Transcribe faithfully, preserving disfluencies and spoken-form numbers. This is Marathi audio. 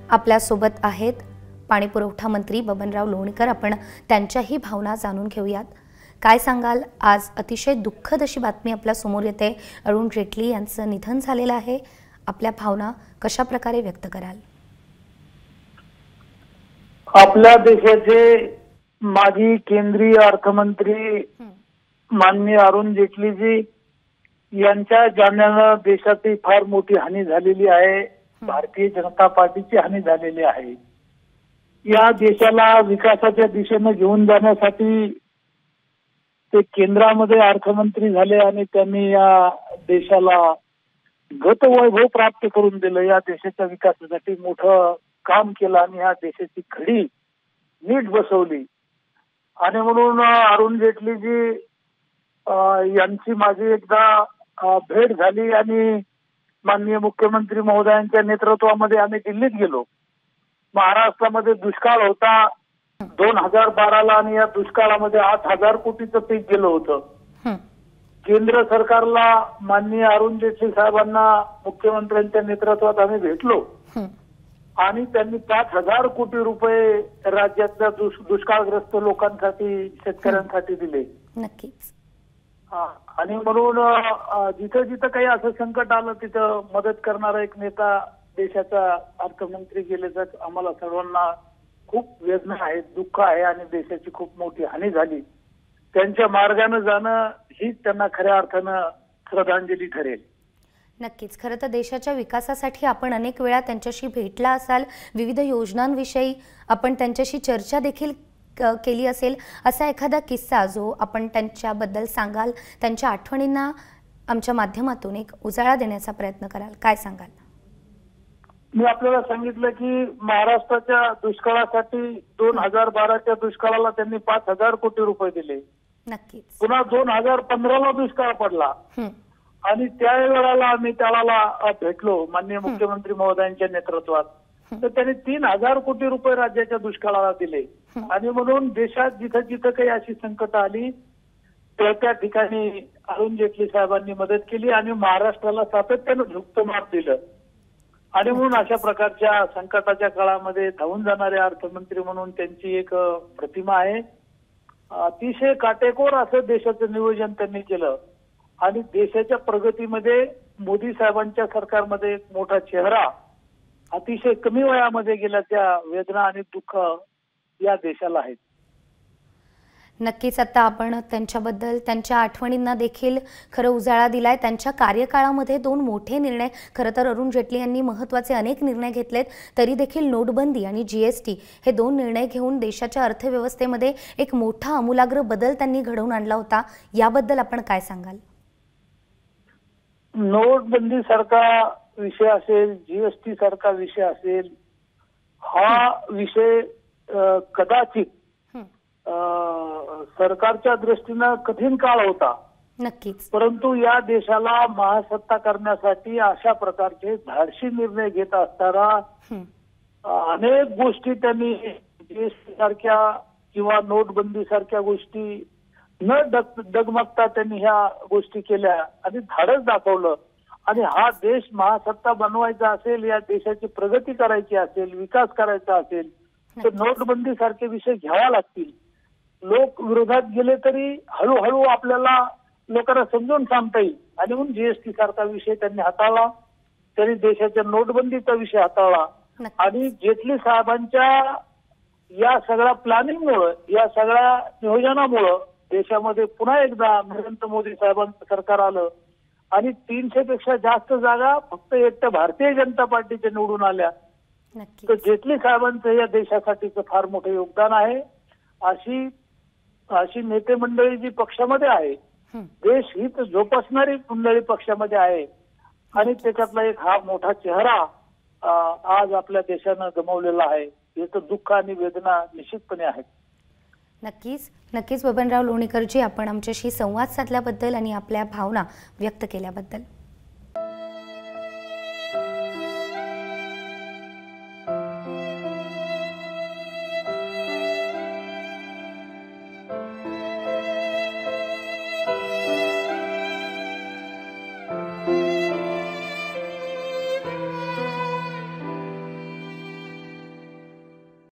आपल्यासोबत आहेत पाणीपुरवठा मंत्री बबनराव लोणीकर। आपण त्यांच्याही भावना जाणून घेऊयात। काय सांगाल? आज अतिशय दुःखद अशी बातमी आपल्या समोर येते। अरुण जेटली यांचं निधन झालेलं आहे। आपल्या भावना कशा प्रकारे व्यक्त कराल? आपल्या देशाचे माजी केंद्रीय अर्थमंत्री माननीय अरुण जेटली जी यांच्या जाण्याने देशाची फार मोठी हानी झालेली आहे। भारतीय जनता पार्टीची हानी झालेली आहे। या देशाला विकासाच्या दिशेने घेऊन जाण्यासाठी ते केंद्रामध्ये अर्थमंत्री झाले आणि त्यांनी या देशाला गतवैभव प्राप्त करून दिलं। या देशाच्या विकासासाठी मोठं काम केलं आणि या देशाची खडी नीट बसवली। आणि म्हणून अरुण जेटली जी यांची माझी एकदा भेट झाली आणि माननीय मुख्यमंत्री महोदयांच्या नेतृत्वामध्ये आम्ही दिल्लीत गेलो। महाराष्ट्रामध्ये दुष्काळ होता दोन हजार बाराला आणि या दुष्काळामध्ये आठ हजार कोटीचं पीक गेलं होतं। केंद्र सरकारला माननीय अरुण जेटली साहेबांना मुख्यमंत्र्यांच्या नेतृत्वात आम्ही भेटलो आणि त्यांनी पाच हजार कोटी रुपये राज्यातल्या दुष्काळग्रस्त लोकांसाठी शेतकऱ्यांसाठी दिले। नक्कीच। आणि म्हणून जिथं जिथं काही असं संकट आलं तिथं मदत करणारा एक नेता देशाचा अर्थमंत्री गेल्याचं आम्हाला सर्वांना खूप वेदना आहे, दुःख आहे आणि देशाची खूप मोठी हानी झाली। त्यांच्या मार्गाने जाणं हीच त्यांना खऱ्या अर्थानं श्रद्धांजली ठरेल। नक्कीच। खरं तर देशाच्या विकासासाठी आपण अनेक वेळा त्यांच्याशी भेटला असाल, विविध योजनांविषयी आपण त्यांच्याशी चर्चा देखील केली असेल। असा एखादा किस्सा जो आपण त्यांच्याबद्दल सांगाल, त्यांच्या आठवणींना आमच्या माध्यमातून एक उजाळा देण्याचा प्रयत्न कराल, काय सांगाल? मी आपल्याला सांगितलं की महाराष्ट्राच्या दुष्काळासाठी दोन हजार बाराच्या दुष्काळाला त्यांनी पाच हजार कोटी रुपये दिले। नक्कीच। पुन्हा दोन हजार पंधराला दुष्काळ पडला आणि त्यावेळेला आम्ही त्याला भेटलो माननीय मुख्यमंत्री महोदयांच्या नेतृत्वात, तर त्यांनी तीन हजार कोटी रुपये राज्याच्या दुष्काळाला दिले। आणि म्हणून देशात जिथं जिथं काही अशी संकट आली त्या त्या ठिकाणी अरुण जेटली साहेबांनी मदत केली आणि महाराष्ट्राला सातत्यानं झुकतं माप दिलं। आणि म्हणून अशा प्रकारच्या संकटाच्या काळामध्ये धावून जाणारे अर्थमंत्री म्हणून त्यांची एक प्रतिमा आहे। अतिशय काटेकोर असं देशाचं नियोजन त्यांनी केलं आणि देशाच्या प्रगतीमध्ये मोदी साहेबांच्या सरकारमध्ये एक मोठा चेहरा अतिशय कमी वयामध्ये गेल्याच्या वेदना आणि दुःख या देशाला आहेत। नक्कीच। आता आपण त्यांच्याबद्दल त्यांच्या आठवणींना देखील खरं उजाळा दिलाय। त्यांच्या कार्यकाळामध्ये दोन मोठे निर्णय, खरं तर अरुण जेटली यांनी महत्त्वाचे अनेक निर्णय घेतलेत, तरी देखील नोटबंदी आणि जीएसटी हे दोन निर्णय घेऊन देशाच्या अर्थव्यवस्थेमध्ये एक मोठा आमूलाग्र बदल त्यांनी घडवून आणला होता। याबद्दल आपण काय सांगाल? नोटबंदी सारखा विषय असेल, जीएसटी सारखा विषय असेल, हा विषय कदाचित सरकारच्या दृष्टीनं कठीण काळ होता। नक्कीच। परंतु या देशाला महासत्ता करण्यासाठी अशा प्रकारचे धाडसी निर्णय घेत असताना अनेक गोष्टी त्यांनी जीएसटी सारख्या किंवा नोटबंदी सारख्या गोष्टी न डग डगमगता त्यांनी ह्या गोष्टी केल्या आणि धाडस दाखवलं। आणि हा देश महासत्ता बनवायचा असेल, या देशाची प्रगती करायची असेल, विकास करायचा असेल तर नोटबंदी सारखे विषय घ्यावा लागतील। लोक विरोधात गेले तरी हळूहळू आपल्याला लोकांना समजून सांगता येईल आणि म्हणून जीएसटी सारखा विषय त्यांनी हाताळला। त्यांनी देशाच्या नोटबंदीचा विषय हाताळला आणि जेटली साहेबांच्या या सगळ्या प्लॅनिंगमुळे, या सगळ्या नियोजनामुळे देशामध्ये पुन्हा एकदा नरेंद्र मोदी साहेबांचं सरकार आलं आणि तीनशे पेक्षा जास्त जागा फक्त एकट्या भारतीय जनता पार्टीच्या निवडून आल्या। तर जेटली साहेबांचं या देशासाठीचं फार मोठं योगदान आहे। अशी अशी नेते मंडळी जी पक्षामध्ये आहे, देश हित जोपासणारी मंडळी पक्षामध्ये आहे आणि त्याच्यातला एक हा मोठा चेहरा आज आपल्या देशानं गमावलेला आहे। याचं दुःख आणि वेदना निश्चितपणे आहेत। नक्कीच नक्कीच बबनराव लोणीकरजी, आपण आमच्याशी संवाद साधल्याबद्दल आणि आपल्या भावना व्यक्त केल्याबद्दल